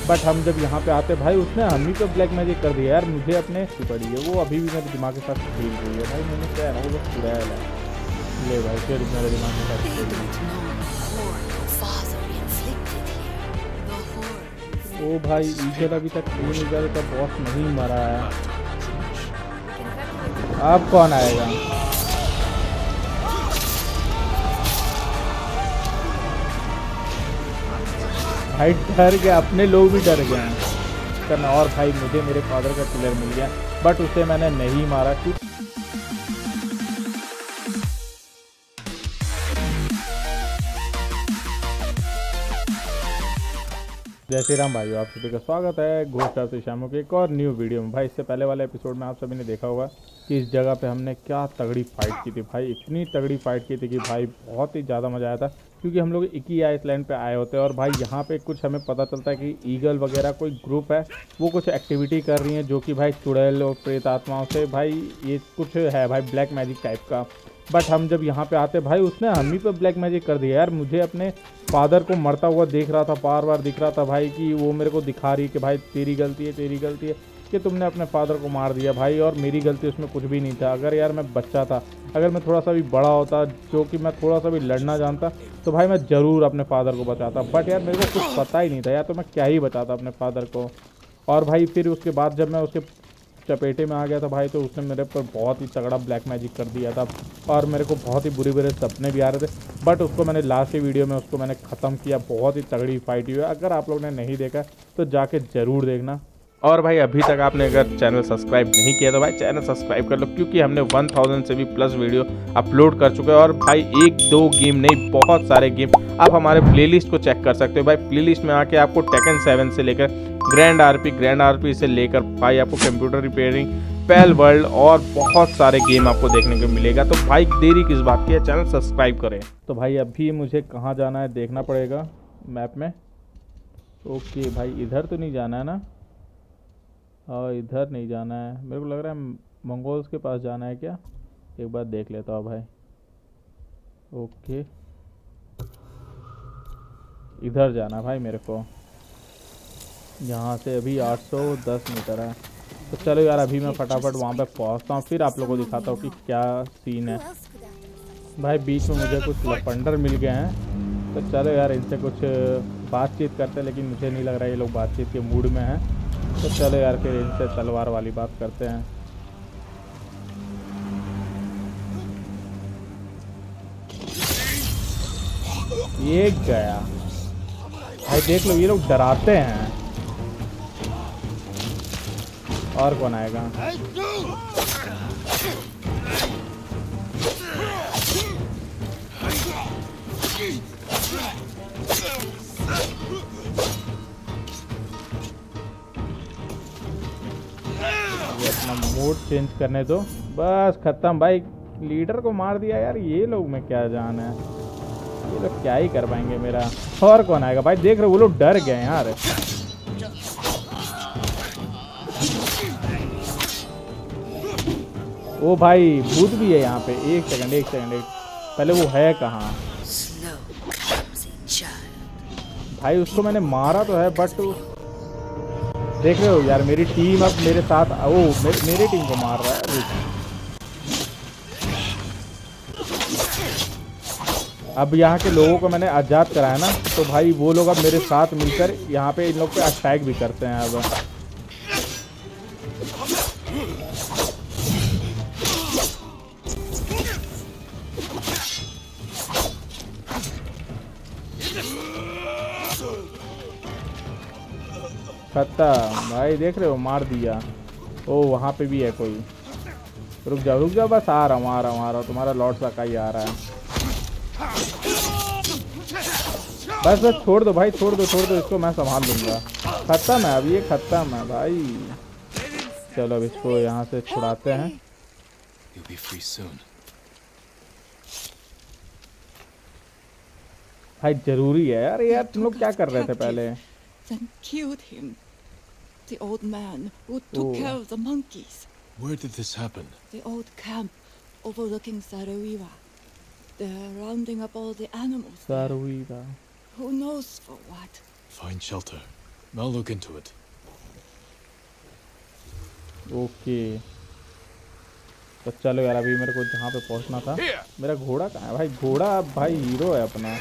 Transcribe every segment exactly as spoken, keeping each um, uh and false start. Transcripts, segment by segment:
But हम जब यहाँ पे आते भाई उसने हम ही पे ब्लैक मैजिक कर दिया यार। मुझे अपने पड़ी है वो अभी भी मेरे दिमाग के साथ खेल रही है भाई। मैंने क्या है वो बस चुड़ैल है। ले भाई फिर मेरे दिमाग के साथ खेल रही है। ओ भाई ईगल अभी तक तीन ईगल का बॉस नहीं मरा है। अब कौन आएगा? भाई डर गया, अपने लोग भी डर गए हैं करना। और भाई मुझे मेरे फादर का किलर मिल गया बट उसे मैंने नहीं मारा क्योंकि जय श्री राम भाइयों, आप सभी का स्वागत है घोस्ट ऑफ शामों के एक और न्यू वीडियो में। भाई इससे पहले वाले एपिसोड में आप सभी ने देखा होगा कि इस जगह पे हमने क्या तगड़ी फाइट की थी भाई। इतनी तगड़ी फाइट की थी कि भाई बहुत ही ज़्यादा मज़ा आया था क्योंकि हम लोग एक ही आइसलैंड पे आए होते हैं और भाई यहाँ पे कुछ हमें पता चलता है कि ईगल वगैरह कोई ग्रुप है वो कुछ एक्टिविटी कर रही हैं जो कि भाई चुड़ैल और प्रेत आत्माओं से भाई ये कुछ है भाई ब्लैक मैजिक टाइप का। बट हम जब यहाँ पे आते भाई उसने हम ही पे ब्लैक मैजिक कर दिया यार। मुझे अपने फादर को मरता हुआ देख रहा था, बार बार दिख रहा था भाई कि वो मेरे को दिखा रही कि भाई तेरी गलती है तेरी गलती है कि तुमने अपने फादर को मार दिया भाई। और मेरी गलती उसमें कुछ भी नहीं था। अगर यार मैं बच्चा था, अगर मैं थोड़ा सा भी बड़ा होता, जो कि मैं थोड़ा सा भी लड़ना जानता, तो भाई मैं ज़रूर अपने फादर को बचाता। बट यार मेरे को कुछ पता ही नहीं था यार, तो मैं क्या ही बचाता अपने फादर को। और भाई फिर उसके बाद जब मैं उसके चपेटे में आ गया था भाई तो उसने मेरे पर बहुत ही तगड़ा ब्लैक मैजिक कर दिया था और मेरे को बहुत ही बुरे बुरे सपने भी आ रहे थे। बट उसको मैंने लास्ट की वीडियो में उसको मैंने ख़त्म किया। बहुत ही तगड़ी फाइट हुई है। अगर आप लोग ने नहीं देखा तो जाके ज़रूर देखना। और भाई अभी तक आपने अगर चैनल सब्सक्राइब नहीं किया तो भाई चैनल सब्सक्राइब कर लो क्योंकि हमने वन थाउजेंड से भी प्लस वीडियो अपलोड कर चुके हैं। और भाई एक दो गेम नहीं, बहुत सारे गेम आप हमारे प्लेलिस्ट को चेक कर सकते हो। भाई प्लेलिस्ट में आके आपको टेकन सेवन से लेकर ग्रैंड आरपी ग्रैंड आरपी से लेकर भाई आपको कंप्यूटर रिपेयरिंग, पैल वर्ल्ड और बहुत सारे गेम आपको देखने को मिलेगा। तो भाई देरी किस बात की है, चैनल सब्सक्राइब करें। तो भाई अभी मुझे कहाँ जाना है देखना पड़ेगा मैप में। ओके भाई इधर तो नहीं जाना है ना? और इधर नहीं जाना है, मेरे को लग रहा है मंगोल्स के पास जाना है क्या। एक बार देख लेता हूँ भाई। ओके इधर जाना भाई मेरे को। यहाँ से अभी आठ सौ दस मीटर है। तो चलो यार अभी मैं फटाफट वहाँ पे पहुँचता हूँ, फिर आप लोगों को दिखाता हूँ कि क्या सीन है। भाई बीच में मुझे कुछ लफंडर मिल गए हैं तो चलो यार इनसे कुछ बातचीत करते हैं, लेकिन मुझे नहीं लग रहा है ये लोग बातचीत के मूड में हैं। तो चलो यार फिर इनसे तलवार वाली बात करते हैं। ये गया भाई, देख लो ये लोग डराते हैं। और कौन आएगा? ये अपना मूड चेंज करने दो। बस खत्म भाई, लीडर को मार दिया यार। ये लोग में क्या जान है, ये लोग क्या ही कर पाएंगे मेरा। और कौन आएगा भाई? देख रहे हो वो लोग डर गए यार। ओ भाई भूत भी है यहाँ पे। एक सेकंड एक सेकंड एक पहले वो है कहाँ? भाई उसको मैंने मारा तो है बट देख रहे हो यार मेरी टीम अब मेरे साथ ओ मेरे, मेरी टीम को मार रहा है। अब यहाँ के लोगों को मैंने आज़ाद कराया ना, तो भाई वो लोग अब मेरे साथ मिलकर यहाँ पे इन लोग पे अटैक भी करते हैं। अब खत्म भाई, देख रहे हो मार दिया। ओ वहाँ पे भी है कोई। रुक जाओ रुक जाओ, बस आ रहा हूँ आ रहा हूँ आ रहा हूँ तुम्हारा लॉर्ड सकाई आ रहा है। बस बस छोड़ दो भाई, छोड़ दो छोड़ दो, इसको मैं संभाल लूँगा। खत्म है अब ये, खत्म है भाई। चलो अब इसको यहाँ से छुड़ाते हैं। भाई जरूरी है यार। यार तुम लोग क्या कर रहे थे पहले? Then killed him. The old man who took care of the monkeys. Where did this happen? The old camp overlooking Saruiwa. They're rounding up all the animals. Saruiwa. Who knows for what? Find shelter. I'll look into it. Okay तो चलो यार, अभी मेरे को जहाँ पे पहुँचना था। मेरा घोड़ा कहाँ है भाई? घोड़ा भाई हीरो है अपना।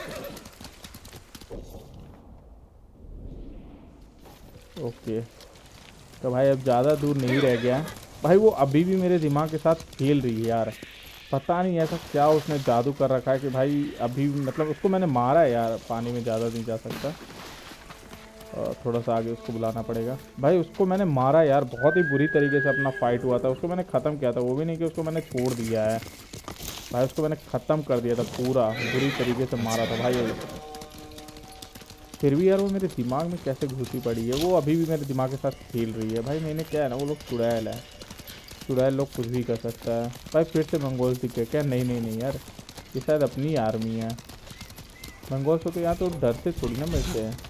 ओके तो भाई अब ज़्यादा दूर नहीं रह गया है भाई। वो अभी भी मेरे दिमाग के साथ खेल रही है यार। पता नहीं ऐसा क्या उसने जादू कर रखा है कि भाई अभी मतलब उसको मैंने मारा है यार। पानी में ज़्यादा नहीं जा सकता, और थोड़ा सा आगे उसको बुलाना पड़ेगा भाई। उसको मैंने मारा यार, बहुत ही बुरी तरीके से अपना फाइट हुआ था। उसको मैंने ख़त्म किया था, वो भी नहीं कि उसको मैंने छोड़ दिया है भाई। उसको मैंने ख़त्म कर दिया था पूरा, बुरी तरीके से मारा था भाई। फिर भी यार वो मेरे दिमाग में कैसे घुसी पड़ी है। वो अभी भी मेरे दिमाग के साथ खेल रही है भाई। मैंने क्या है ना, वो लोग चुड़ैल है, चुड़ैल लोग कुछ भी कर सकता है भाई। फिर से मंगोल दिख गए क्या? नहीं नहीं नहीं यार, ये शायद अपनी आर्मी है। मंगोल से तो यहाँ तो डरते थोड़ी ना मिलते हैं।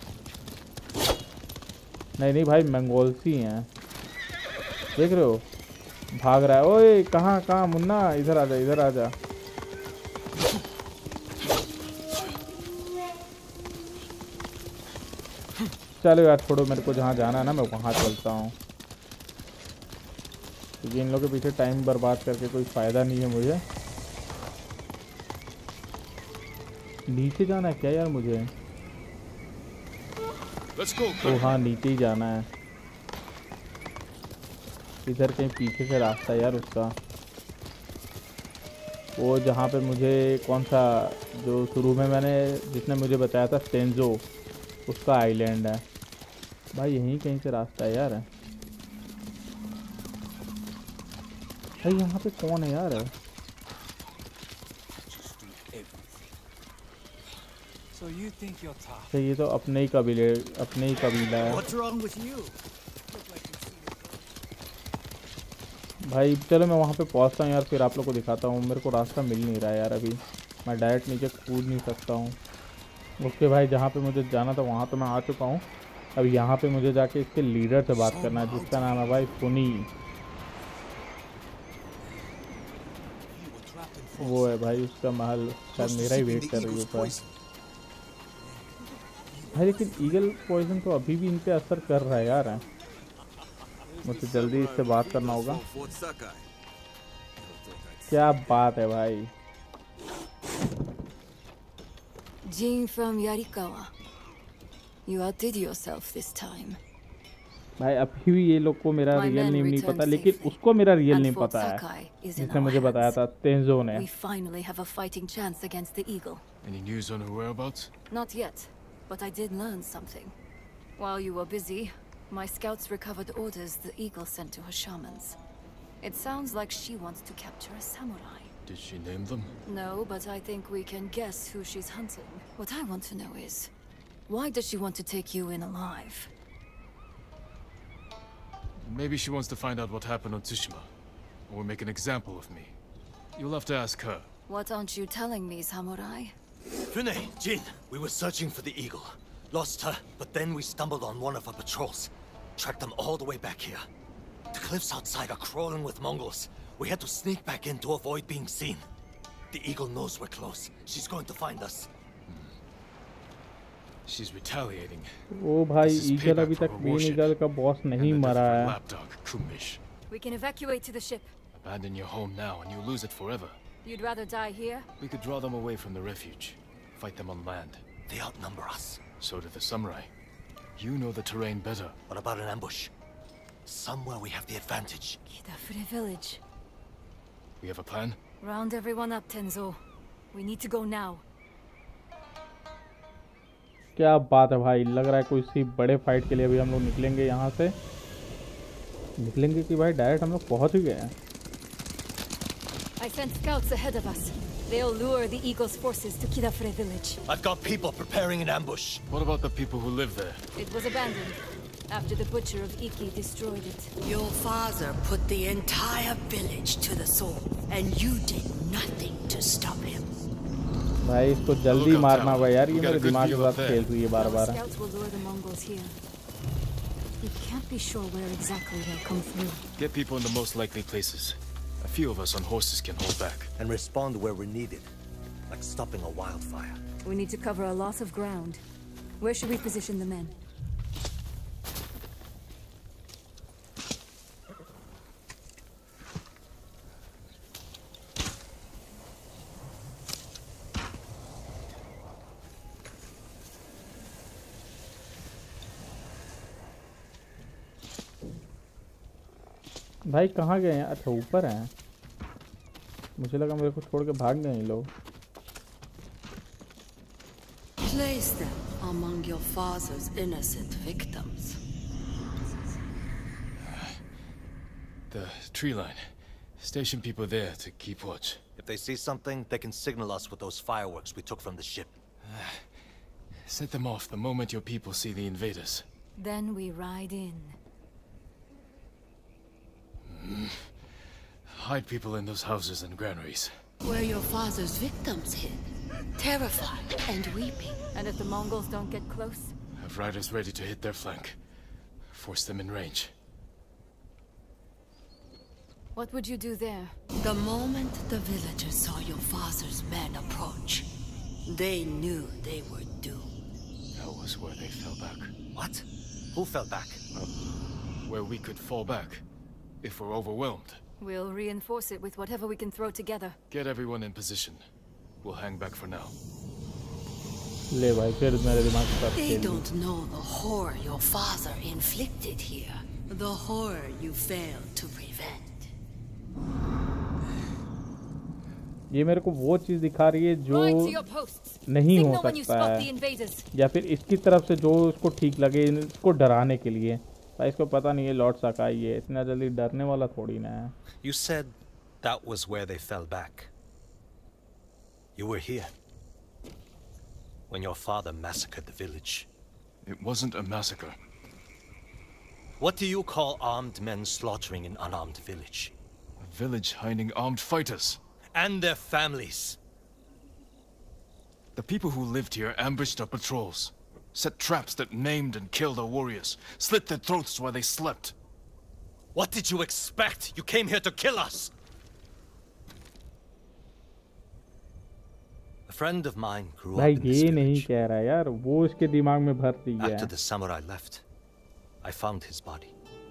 नहीं नहीं भाई, मंगोल्स ही हैं, देख रहे हो भाग रहा है। ओए कहाँ कहाँ मुन्ना, इधर आजा इधर आजा। चलो यार छोड़ो, मेरे को जहाँ जाना है ना मैं वहाँ चलता हूँ, क्योंकि इन लोगों के पीछे टाइम बर्बाद करके कोई फ़ायदा नहीं है मुझे। नीचे जाना है क्या यार मुझे? ओ हाँ नीचे ही जाना है। इधर कहीं पीछे से रास्ता है यार उसका। वो जहाँ पे मुझे कौन सा, जो शुरू में मैंने जिसने मुझे बताया था सेंजो, उसका आइलैंड है भाई। यहीं कहीं से रास्ता है यार। भाई यहाँ पे कौन है यार? So you think you're tough? तो ये तो अपने ही कबीले अपने ही कबीला है What's wrong with you? भाई। चलो मैं वहाँ पे पहुँचता हूँ यार, फिर आप लोग को दिखाता हूँ। मेरे को रास्ता मिल नहीं रहा है यार अभी, मैं डायरेक्ट नीचे कूद नहीं सकता हूँ। ओके भाई, जहाँ पे मुझे जाना था वहाँ तो मैं आ चुका हूँ। अब यहाँ पे मुझे जाके इसके लीडर से बात करना है, जिसका नाम है भाई फुनी। वो है भाई उसका महल, शायद मेरा ही वेट कर रही है ऊपर भाई। लेकिन ईगल पॉइजन तो अभी भी इन पे असर कर रहा है यार। मुझे जल्दी इससे बात करना होगा। क्या बात है भाई। Jin from Yarikawa. You outdid yourself this time. भाई अभी भी ये लोग को मेरा My रियल men नेम नहीं returned पता, लेकिन safely. उसको मेरा रियल And नेम Fort पता है, Sakai is in जिसने our मुझे बताया hands. था तेंजो ने। We finally have a fighting chance against the eagle. Any news on her whereabouts? Not yet, but I did learn something. While you were busy, my scouts recovered orders the eagle sent to her shamans. It sounds like she wants to capture a samurai. Did she name them? No, but I think we can guess who she's hunting. What I want to know is, why does she want to take you in alive? Maybe she wants to find out what happened on Tsushima, or make an example of me. You'll have to ask her. What aren't you telling me, samurai? Fune, Jin, we were searching for the eagle. Lost her, but then we stumbled on one of our patrols. Tracked them all the way back here. The cliffs outside are crawling with Mongols. We had to sneak back in to avoid being seen. The eagle knows we're close. She's going to find us. She's retaliating. ओ भाई, This is eagle payback अभी for तक her मेन worship eagle का boss and नहीं the death मरा of her है। lapdog, Kumish. We can evacuate to the ship. Abandon your home now and you lose it forever. You'd rather die here? We could draw them away from the refuge. Fight them on land. They outnumber us. So do the samurai. You know the terrain better. What about an ambush? Somewhere we have the advantage. Kidafure village. We have a plan? Round everyone up, Tenzo. We need to go now. क्या बात है भाई, लग रहा है कोई सी बड़े fight के लिए अभी हम लोग निकलेंगे यहाँ से। निकलेंगे कि भाई डायरेक्ट हम लोग पहुँच ही गए हैं। I sent scouts ahead of us. They'll lure the Eagle's forces to Kidafure village. I've got people preparing an ambush. What about the people who live there? It was abandoned after the Butcher of Iki destroyed it. Your father put the entire village to the sword, and you did nothing to stop him. भाई इसको जल्दी मारना होगा यार, ये मेरे दिमाग के साथ खेल रही है बार बार। Scouts will lure the Mongols here. We can't be sure where exactly they'll come through. Get people in the most likely places. A few of us on horses can hold back. And respond where we're needed. Like stopping a wildfire. We need to cover a lot of ground. Where should we position the men? भाई कहाँ गए हैं? अच्छा ऊपर हैं। मुझे लगा मेरे को छोड़ के भाग गए ये लोग। Place them among your father's innocent victims. The tree line. Station people there to keep watch. If they see something, they can signal us with those fireworks we took from the ship. Set them off the moment your people see the invaders. Then we ride in. Mm. Hide people in those houses and granaries. Where your father's victims hid. Terrified and weeping. And if the Mongols don't get close? Have riders ready to hit their flank. Force them in range. What would you do there? The moment the villagers saw your father's men approach, they knew they were doomed. That was where they fell back. What? Who fell back? Well, where we could fall back, if we're overwhelmed. We'll reinforce it with whatever we can throw together. Get everyone in position. We'll hang back for now. ले भाई फिर मेरे दिमाग के साथ They खेल ली। don't know the horror your father inflicted here. The horror you failed to prevent. ये मेरे को वो चीज दिखा रही है जो Ride to your posts. नहीं हो Signal when you सकता spot the है, invaders. या फिर इसकी तरफ से जो उसको ठीक लगे इसको डराने के लिए। भाई इसको पता नहीं है लॉर्ड सकाई है, इतना जल्दी डरने वाला थोड़ी ना है। You said that was where they fell back. You were here when your father massacred the village. It wasn't a massacre. What do you call armed men slaughtering an unarmed village? A village hiding armed fighters. And their families. The people who lived here ambushed our patrols. Set traps that maimed and killed our warriors. Slit their throats while they slept. What did you expect? You came here to kill us! A friend of mine grew up भाई in this ये नहीं village. कह रहा यार, वो इसके दिमाग में भर दी है। After the samurai left, I found his body.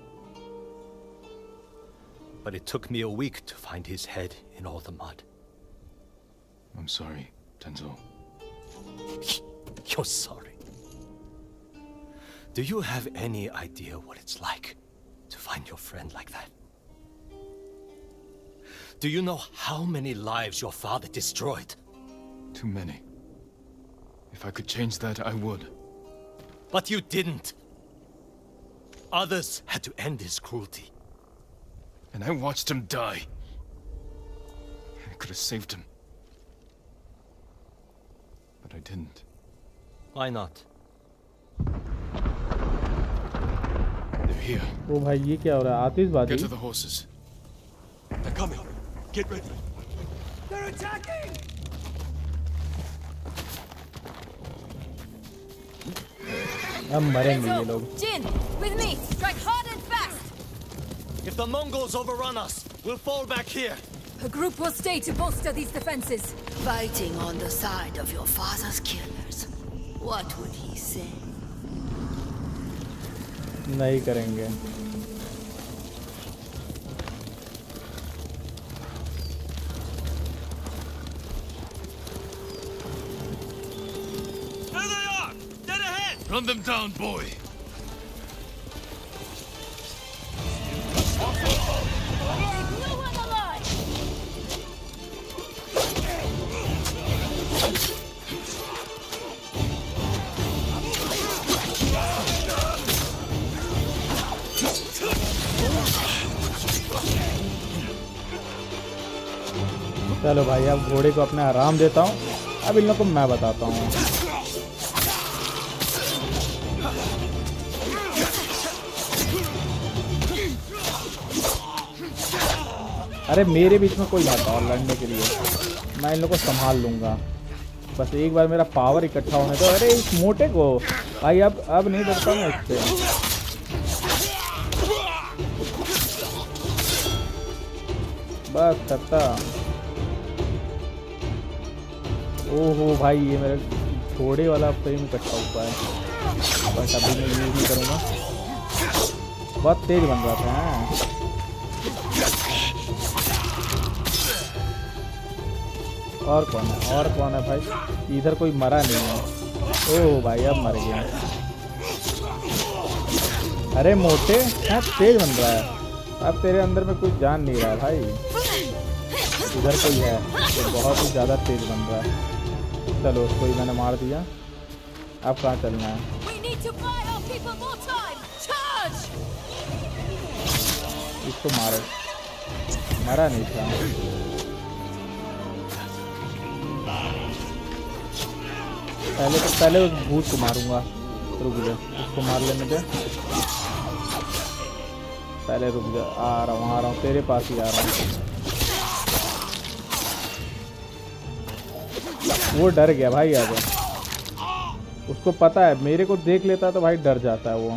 But it took me a week to find his head in all the mud. I'm sorry, Tenzo. You're sorry. Do you have any idea what it's like to find your friend like that? Do you know how many lives your father destroyed? Too many. If I could change that, I would. But you didn't. Others had to end his cruelty. And I watched him die. I could have saved him. But I didn't. Why not? They're here. वो भाई ये क्या हो रहा है? आतिशबाजी? Get to the horses. They're coming. Get ready. They're attacking! अब मरेंगे ये लोग। Jin, with me. Strike hard and fast. If the Mongols overrun us, we'll fall back here. A group will stay to bolster these defenses. Fighting on the side of your father's killers. What would he say? नहीं करेंगे। There they are! Dead ahead! Run them down, boy! No one alive. चलो भाई अब घोड़े को अपने आराम देता हूँ। अब इन लोग को मैं बताता हूँ। अरे मेरे बीच में कोई ना था लड़ने के लिए, मैं इन लोग को संभाल लूंगा। बस एक बार मेरा पावर इकट्ठा होने दो। अरे इस मोटे को भाई अब अब नहीं डरता मैं इससे। बस करता। ओहो भाई ये मेरे घोड़े वाला फ्रेम इकट्ठा हुआ है, बस अभी मैं यूज नहीं करूँगा। बहुत तेज बन रहा था। हाँ और कौन है और कौन है भाई? इधर कोई मरा नहीं है। ओह भाई अब मर गया। अरे मोटे क्या तेज बन रहा है। अब तेरे अंदर में कुछ जान नहीं रहा है भाई। इधर कोई है तो बहुत ही ज़्यादा तेज बन रहा है। चलो उसको ही मैंने मार दिया। अब कहाँ चलना है? इसको मारो। मरा नहीं था। पहले तो पहले उस भूत को मारूंगा। रुक जा, उसको मार लेने दे। पहले रुक जा, आ रहा हूँ आ रहा हूँ तेरे पास ही आ रहा हूँ। वो डर गया भाई। अब उसको पता है मेरे को देख लेता तो भाई डर जाता है वो।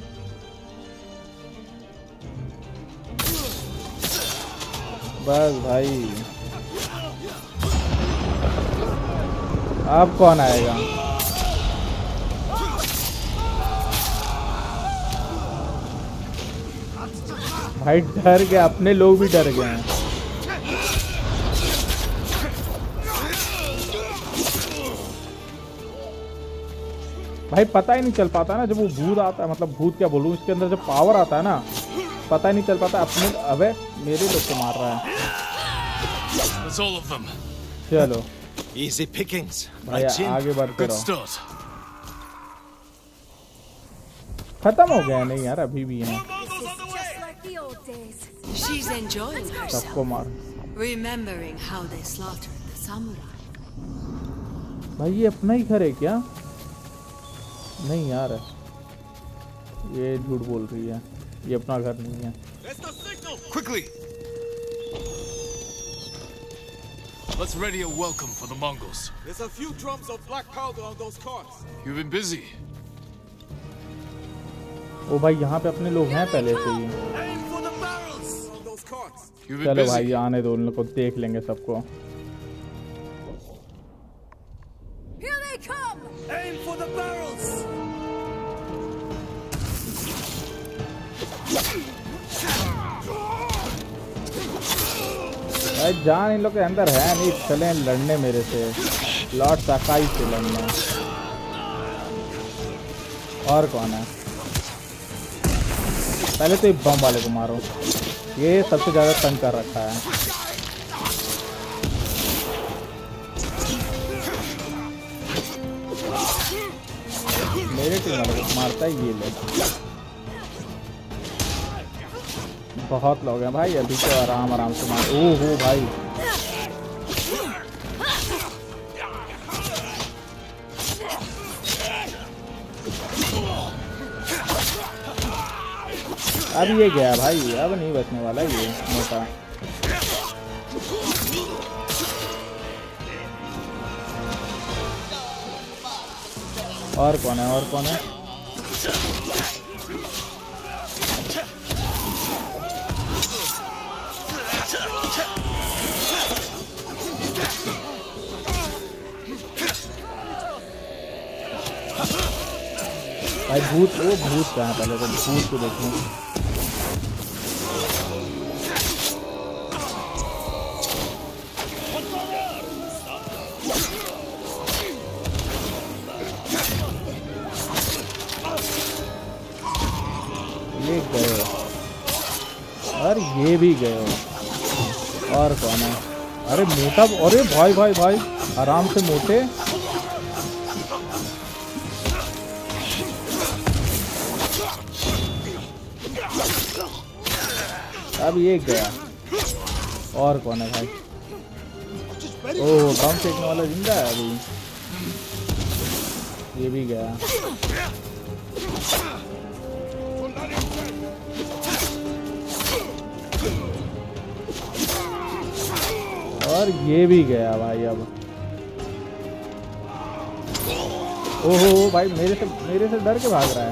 बस भाई अब कौन आएगा? भाई डर गया, अपने लोग भी डर गए हैं। भाई पता ही नहीं चल पाता ना जब वो भूत आता है, मतलब भूत क्या बोलूं, इसके अंदर जब पावर आता है ना पता ही नहीं चल पाता अपने। अबे मेरे लोग को मार रहा है। चलो Easy pickings. भाई आगे बढ़ते Good रहो। start. खत्म हो गया नहीं यार, अभी भी है। She's enjoying सबको herself, मार। remembering how they slaughtered the samurai. भाई ये अपना ही घर है क्या? नहीं यार, ये झूठ बोल रही है, ये अपना घर नहीं है। There's the signal! Quickly! Let's ready a welcome for the Mongols. There's a few drums of black powder on those carts. You've been busy. ओ भाई यहाँ पे अपने लोग हैं पहले से ही। Aim for the barrels on those carts. You've been चलो भाई busy. आने दो, उन लोग को देख लेंगे सबको। Here they come! Aim for the barrels. भाई जान इन लोग के अंदर है नहीं, चले लड़ने मेरे से, लॉर्ड साकाई से लड़ने। और कौन है? पहले तो ये बम वाले को मारो, ये सबसे ज्यादा तंग कर रखा है। मेरे टीम वाले को मारता है ये लोग। बहुत लोग हैं भाई, अभी तो आराम आराम से मार। ओह हो भाई अब ये गया भाई, अब नहीं बचने वाला ये मोटा। और कौन है? और कौन है? भाई भूत, वो भूत कहाँ है? पहले तो भूत को देखूं। ये गए और ये भी गए। और कौन है? अरे मोटा, अरे भाई भाई भाई आराम से मोटे। अब ये गया। और कौन है भाई? ओह बम फेंकने वाला जिंदा है अभी। ये भी गया। और ये भी गया भाई। अब ओहो भाई मेरे से मेरे से डर के भाग रहा है।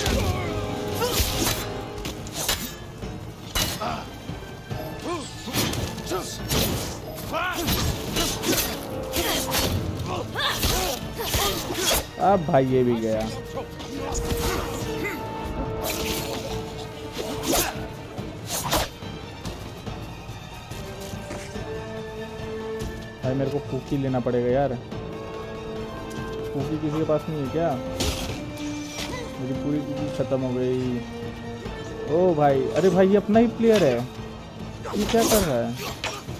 अब भाई ये भी गया। भाई मेरे को कुकी लेना पड़ेगा यार। कुकी किसी के पास नहीं है क्या? मेरी पूरी कुकी खत्म हो गई। ओ भाई, अरे भाई ये अपना ही प्लेयर है, ये क्या कर रहा है?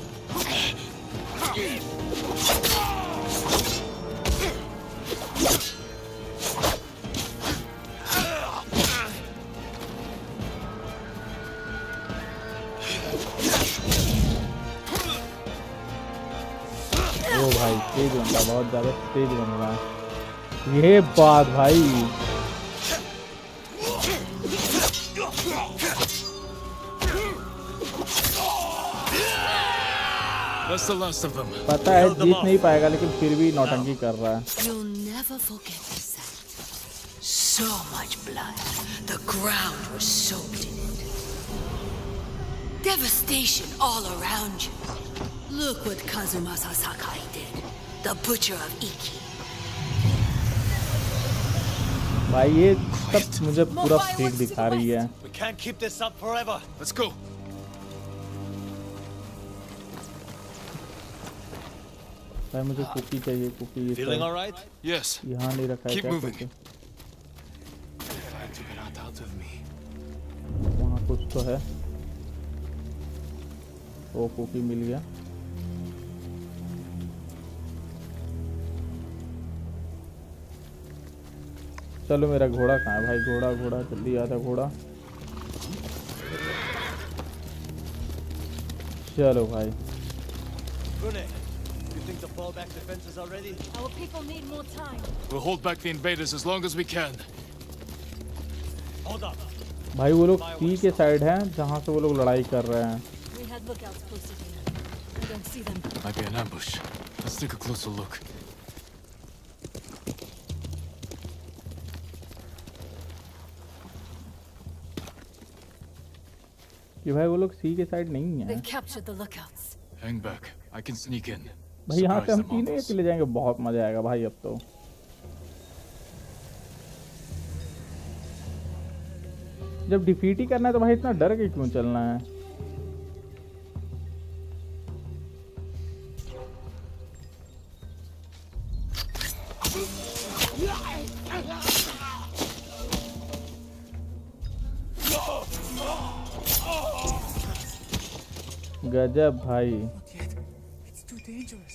ओ भाई तेज बन रहा, बहुत ज्यादा तेज बन रहा है। ये बात भाई, That's the last of them. पता है जीत नहीं पाएगा, लेकिन फिर भी नौटंकी कर रहा है। You'll never forget the sight. So much blood. The ground was soaked in it. Devastation all around you. Look what Kazumasa Sakai did. The butcher of Iki. भाई ये सब मुझे पूरा फेक दिखा रही है। We can't keep this up forever. Let's go. भाई मुझे कुकी चाहिए, कुकी। ये Feeling सब all right? Yes. यहाँ नहीं रखा है Keep क्या moving. Cookie? I took it out, out of me. वहाँ कुछ तो है। ओ कुकी मिल गया। चलो मेरा घोड़ा कहाँ है भाई? घोड़ा घोड़ा जल्दी आता घोड़ा। चलो भाई। Rune, you think the fallback defenses are ready? Our people need more time. We'll hold back the invaders as long as we can. Hold up. भाई वो लोग सी के साइड हैं जहाँ से वो लोग लड़ाई कर रहे हैं। We had lookouts posted here. I don't see them. Might be an ambush. Let's take a closer look. कि भाई वो लोग सी के साइड नहीं है। They've captured the lookouts. Hang back. I can sneak in. भाई यहाँ से हम Surprise the तीनों ही Mongols. चले जाएंगे, बहुत मजा आएगा भाई। अब तो जब डिफीट ही करना है तो भाई इतना डर के क्यों चलना है? गजब भाई। Not yet. It's too dangerous.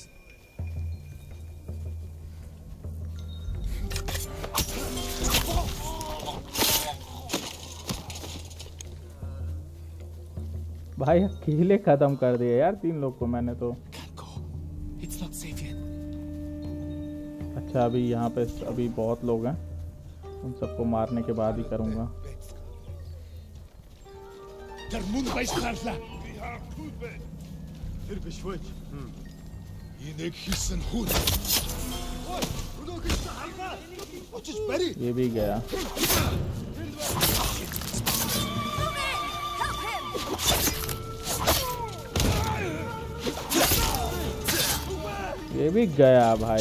भाई अकेले खत्म कर दिया यार तीन लोग को मैंने तो। Can't go. It's not safe yet. अच्छा अभी यहाँ पे अभी बहुत लोग हैं, उन सबको मारने के बाद ही करूँगा। Hier beschwört. Yine gitsin hut. ये भी गया। ये भी गया भाई।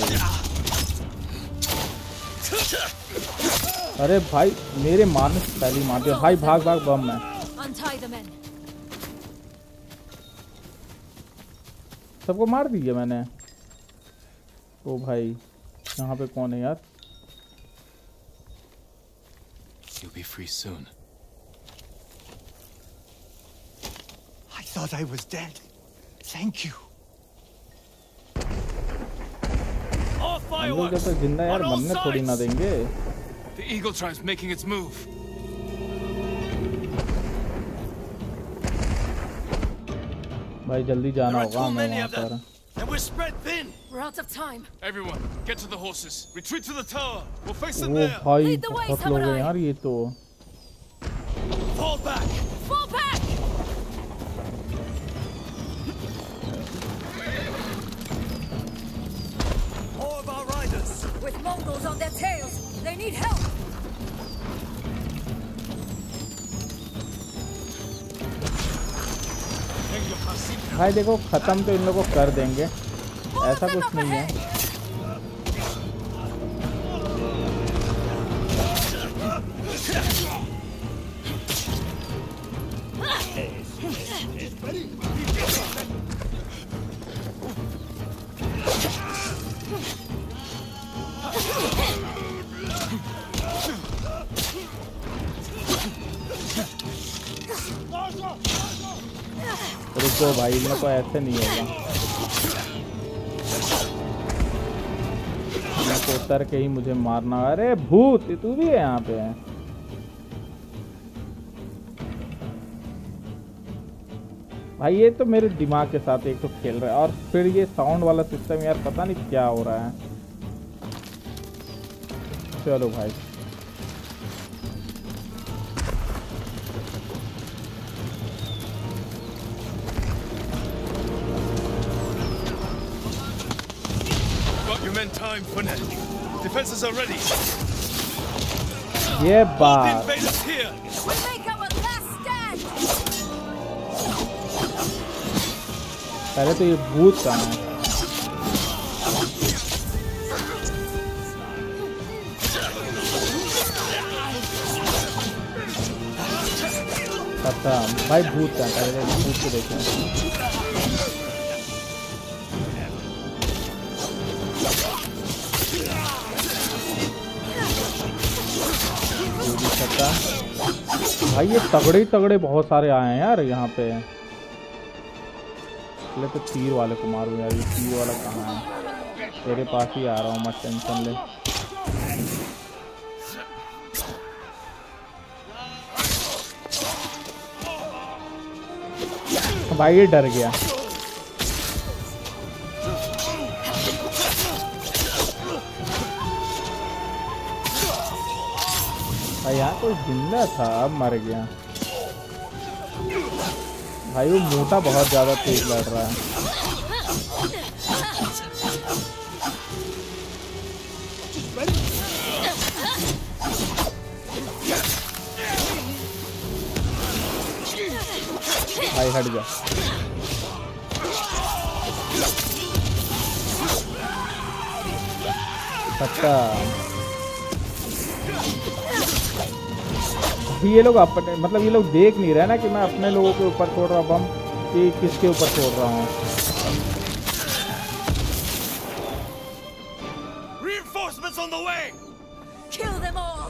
अरे भाई मेरे मारने से पहले ही मार दिया भाई। भाग भाग बम में। Untie the men. सबको मार दिया मैंने। ओ भाई यहाँ पे कौन है यार? You'll be free soon. I thought I was dead. Thank you. All हम लोग जब fireworks! तक जिंदा यार On all मरने थोड़ी ना sides! देंगे। The Eagle tribe's making its move. भाई जल्दी जाना There are होगा too हमें many वहाँ of them. पर। And we're spread thin. We're out of time. Everyone, get to the horses. Retreat to the tower. We'll face them O there. भाई Lead the way, बहुत लोग हैं samurai. यार ये तो। Fall back. Fall back! More of our riders. With Mongols on their tails, they need help. भाई देखो खत्म तो इन लोगों को कर देंगे, ऐसा कुछ नहीं है। रुको भाई, इन लोग को ऐसे नहीं होगा। इनको तो उतर के ही मुझे मारना। अरे भूत, तू भी है यहाँ पे? भाई ये तो मेरे दिमाग के साथ एक तो खेल रहा है, और फिर ये साउंड वाला सिस्टम यार, पता नहीं क्या हो रहा है। चलो भाई, Got your men time, Fournette. Defenses are ready. ये The बात invaders here. We make our last stand! पहले तो ये भूत का है। पता भाई भूत का, पहले भूत को देखें। भाई ये तगड़े ही तगड़े बहुत सारे आए हैं यार यहाँ पे। पहले तो तीर वाले को मारूं यार, ये तीर वाला कहाँ है? तेरे पास ही आ रहा हूँ, मत टेंशन ले। भाई ये डर गया। भाई यहाँ कोई जिंदा था, अब मर गया। भाई वो मोटा बहुत ज्यादा तेज लड़ रहा है। भाई हट जा। पक्का ये लोग अपने, मतलब ये लोग देख नहीं रहे ना कि मैं अपने लोगों के ऊपर छोड़ रहा हूँ बम कि किसके ऊपर छोड़ रहा हूँ। Reinforcements on the way. Kill them all!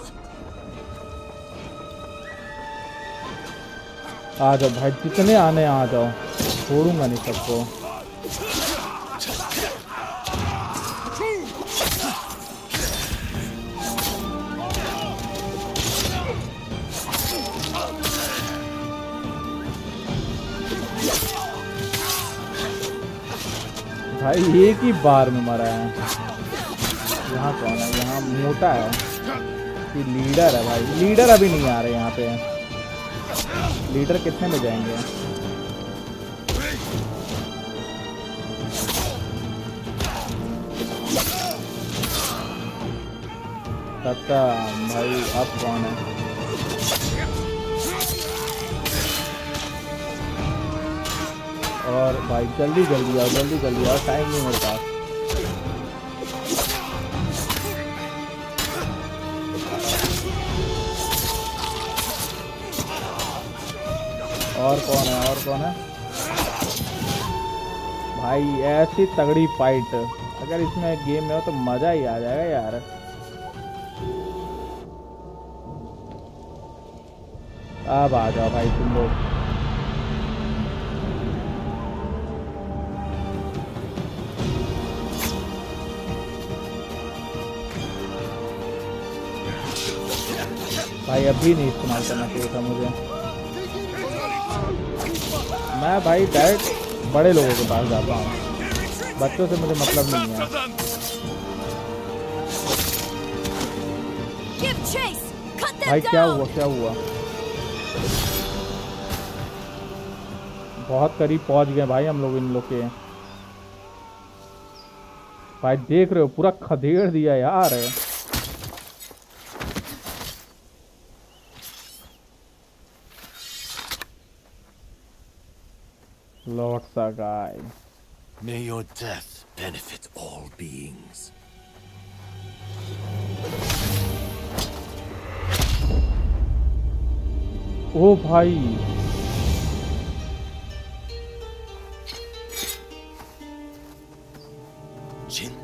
आ जाओ भाई, जितने आने आ जाओ, छोड़ूंगा नहीं सबको। भाई एक ही बार में मरा है। यहाँ कौन है? यहाँ मोटा है कि लीडर है? भाई लीडर अभी नहीं आ रहे यहाँ पे। लीडर कितने में जाएंगे? तत्ता भाई अब कौन है? और भाई जल्दी जल्दी आओ, जल्दी जल्दी आओ, टाइम नहीं मेरे पास। और कौन है? और कौन है? भाई ऐसी तगड़ी फाइट अगर इसमें गेम में हो तो मजा ही आ जाएगा यार। अब आ जाओ भाई तुम लोग। भाई अभी नहीं इस्तेमाल करना चाहिए था मुझे। मैं भाई डायरेक्ट बड़े लोगों के पास जाता हूँ, बच्चों से मुझे मतलब नहीं है। भाई क्या हुआ? क्या हुआ? बहुत करीब पहुंच गए भाई हम लोग इन लोग के। भाई देख रहे हो पूरा खदेड़ दिया यार। Lord Sagai. May your death benefit all beings. ओ भाई Jin?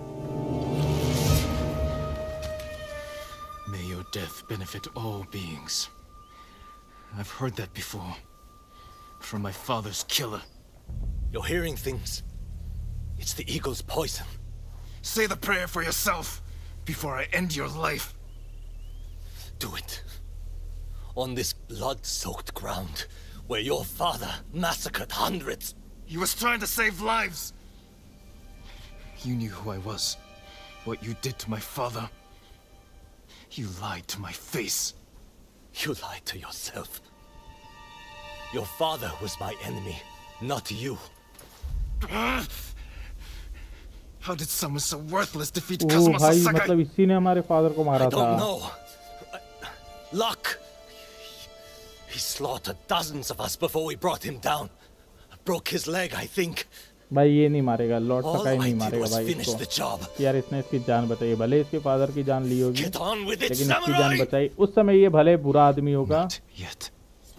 May your death benefit all beings. I've heard that before. From my father's killer. You're hearing things. It's the eagle's poison. Say the prayer for yourself before I end your life. Do it. On this blood-soaked ground where your father massacred hundreds. He was trying to save lives. You knew who I was, what you did to my father. You lied to my face. You lied to yourself. Your father was my enemy, not you. How did someone so worthless defeat O Kazuma भाई Sasaki? मतलब इसी ने हमारे father को I मारा था। don't know. Luck. He slaughtered dozens of us before we brought him down. Broke his leg, I think. भाई ये नहीं मारेगा, लॉर्ड All सकाई I नहीं did मारेगा was भाई finish the इसको। job. यार इसने इसकी जान बचाई, भले इसके फादर की जान ली होगी, Get on with it, लेकिन इसकी जान samurai! बचाई। उस समय ये भले बुरा आदमी होगा, Not yet.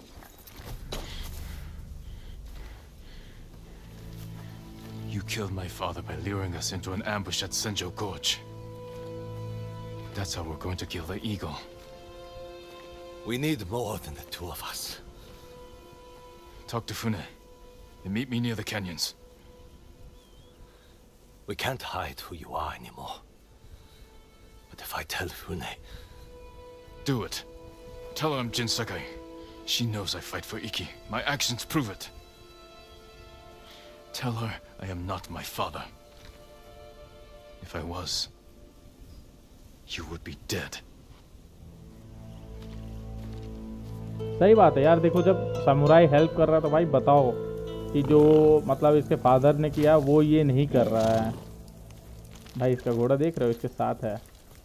You killed my father by luring us into an ambush at Senjo Gorge. That's how we're going to kill the eagle. We need more than the two of us. Talk to Fune and meet me near the canyons. We can't hide who you are anymore. But if I tell Fune, Do it. Tell her I'm Jin Sakai. She knows I fight for Iki. My actions prove it. Tell her I am not my father. If I was, you would be dead. सही बात है यार। देखो जब samurai help कर रहा है तो भाई बताओ कि जो मतलब इसके फादर ने किया वो ये नहीं कर रहा है। भाई इसका घोड़ा देख रहे हो, इसके साथ है।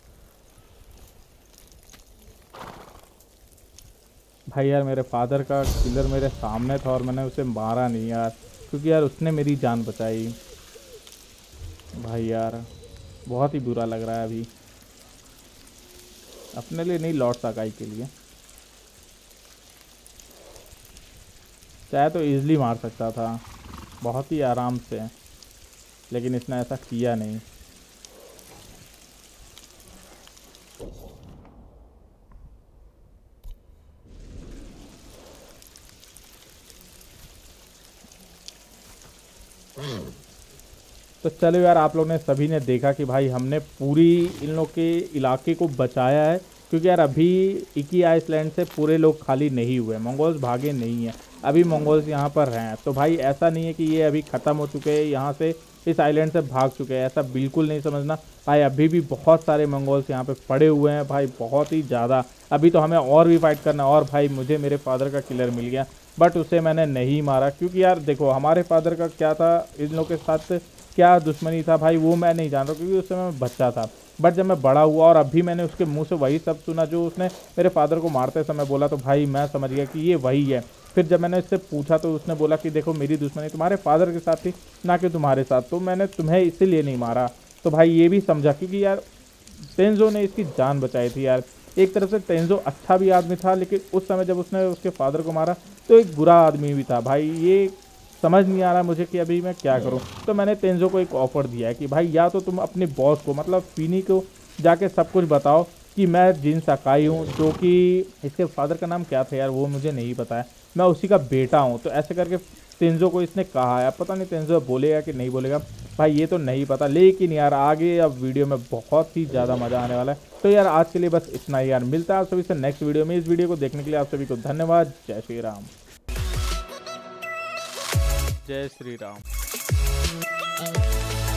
भाई यार मेरे फादर का किलर मेरे सामने था और मैंने उसे मारा नहीं यार, क्योंकि यार उसने मेरी जान बचाई। भाई यार बहुत ही बुरा लग रहा है अभी, अपने लिए नहीं, लॉर्ड सकाई के लिए। चाहे तो इजीली मार सकता था, बहुत ही आराम से, लेकिन इसने ऐसा किया नहीं। तो चलो यार, आप लोग ने सभी ने देखा कि भाई हमने पूरी इन लोग के इलाके को बचाया है, क्योंकि यार अभी इकी आइसलैंड से पूरे लोग खाली नहीं हुए, मंगोल्स भागे नहीं हैं, अभी मंगोल्स यहाँ पर हैं। तो भाई ऐसा नहीं है कि ये अभी ख़त्म हो चुके हैं, यहाँ से इस आइलैंड से भाग चुके हैं, ऐसा बिल्कुल नहीं समझना भाई। अभी भी बहुत सारे मंगोल्स यहाँ पे पड़े हुए हैं भाई, बहुत ही ज़्यादा। अभी तो हमें और भी फाइट करना है। और भाई मुझे मेरे फादर का किलर मिल गया, बट उसे मैंने नहीं मारा, क्योंकि यार देखो हमारे फादर का क्या था, इन लोग के साथ क्या दुश्मनी था भाई वो मैं नहीं जान रहा, क्योंकि उस समय मैं बच्चा था। बट जब मैं बड़ा हुआ और अभी मैंने उसके मुंह से वही सब सुना जो उसने मेरे फादर को मारते समय बोला, तो भाई मैं समझ गया कि ये वही है। फिर जब मैंने इससे पूछा तो उसने बोला कि देखो मेरी दुश्मनी तुम्हारे फादर के साथ थी, ना कि तुम्हारे साथ, तो मैंने तुम्हें इसीलिए नहीं मारा। तो भाई ये भी समझा, क्योंकि यार टेंजो ने इसकी जान बचाई थी यार। एक तरफ से टेंजो अच्छा भी आदमी था, लेकिन उस समय जब उसने उसके फादर को मारा तो एक बुरा आदमी भी था। भाई ये समझ नहीं आ रहा मुझे कि अभी मैं क्या करूं। तो मैंने टेंजो को एक ऑफ़र दिया है कि भाई या तो तुम अपने बॉस को मतलब फिनी को जाके सब कुछ बताओ कि मैं जिन सकाई हूँ, जो कि इसके फादर का नाम क्या था यार वो मुझे नहीं पता है, मैं उसी का बेटा हूँ। तो ऐसे करके टेंजो को इसने कहा है, अब पता नहीं टेंजो बोलेगा कि नहीं बोलेगा भाई, ये तो नहीं पता। लेकिन यार आगे अब वीडियो में बहुत ही ज़्यादा मज़ा आने वाला है। तो यार आज के लिए बस इतना ही यार, मिलता है आप सभी से नेक्स्ट वीडियो में। इस वीडियो को देखने के लिए आप सभी को धन्यवाद। जय श्री राम। जय श्री राम।